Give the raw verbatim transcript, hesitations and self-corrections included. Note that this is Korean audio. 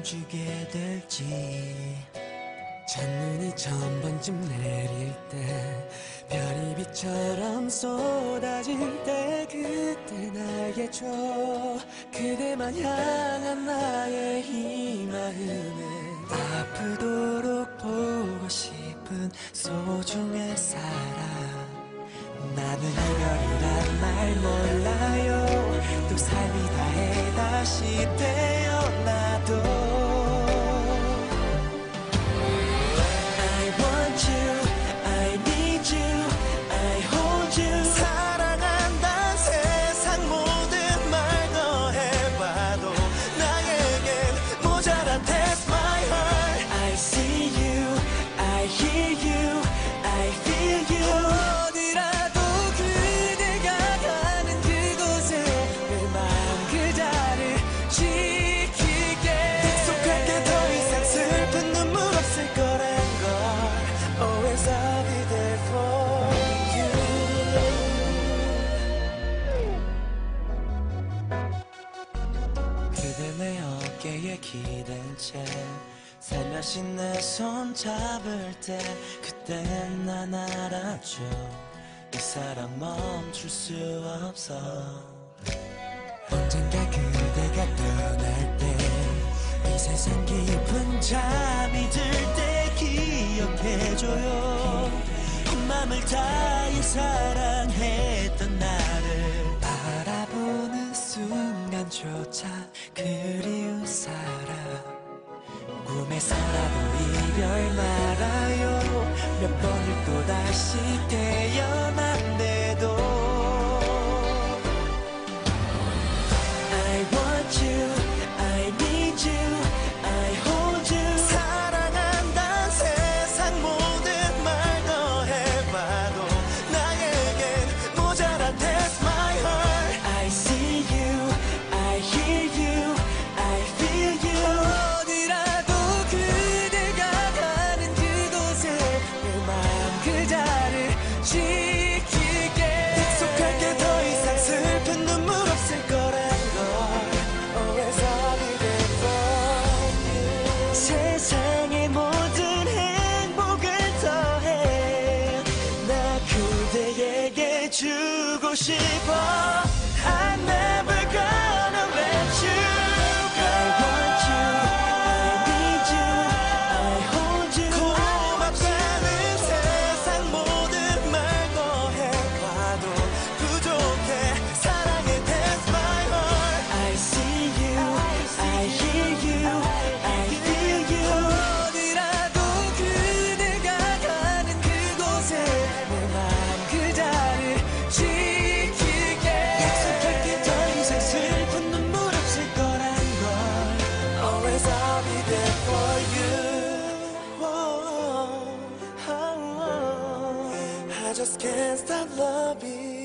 주게 될지. 첫눈이 처음 번쯤 내릴 때, 별이 빛처럼 쏟아질 때, 그때 나에게 줘 그대만 향한 나의 이 마음에 아프도록 보고 싶은 소중한 사람. 나는 이별이란 말 몰라요. 또 삶이 다해 다시 태어나도 I want you, I need you, I hold you. 사랑한단 세상 모든 말 더해봐도 나에겐 모자란 That's my heart. I see you, I hear you, I feel you. 내 어깨에 기댄 채 살며시 내 손 잡을 때, 그땐 난 알았죠. 이 사랑 멈출 수 없어. 언젠가 그대가 떠날 때, 이 세상 깊은 잠이 들 때 기억해줘요. 온 맘을 다해 사랑했던 나를 바라보는 순간조차 그리운 사람. 꿈에서라도 이별 말아요. 몇 번을 또다시 태어난대도 I want you, I need you, I hold you. 사랑한단 세상 모든 말 더해봐도 나에겐 모자란 That's my heart. I see you, I hear you, I feel you. 어디라도 그대가 가는 그곳에 내 마음 그자를 지킬게. 약속할게 더 이상 슬픈 눈물 없을 거란 걸. Always I'll be there for you. 세상의 모든 행복을 더해 나 그대에게 주고 싶어. I'm never gonna let you go. I want you, I need you, I hold you. 고맙다는 세상 모든 말 더해봐도 부족해. 사랑해 That's my heart. I see you, I hear you, I feel you. 어디라도 그대가 가는 그곳에 내 마음 그자를 지킬게. 약속할게 더 이상 슬픈 눈물 없을 거란 걸. Always I'll be there for you. Whoa, oh, oh. I just can't stop loving